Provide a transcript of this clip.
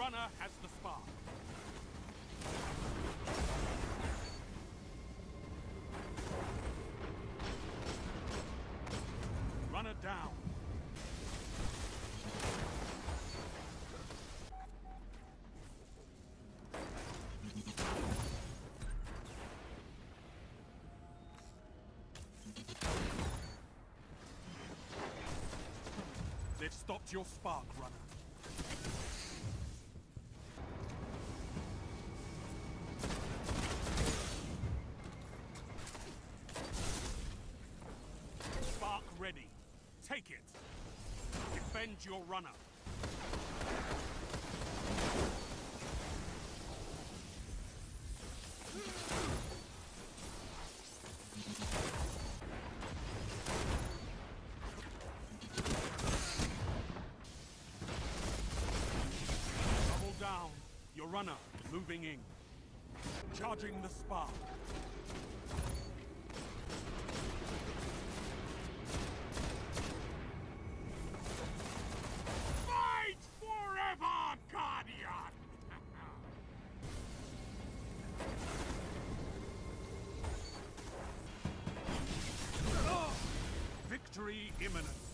runner has the spark. Runner down. They've stopped your spark, runner. Spark ready. Take it. Defend your runner. Double down. Your runner moving in. Charging the spark. Forever, Guardian! Victory imminent.